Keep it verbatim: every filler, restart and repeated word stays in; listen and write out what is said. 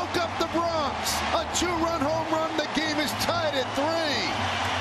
woke up the Bronx. A two-run home run. The game is tied at three.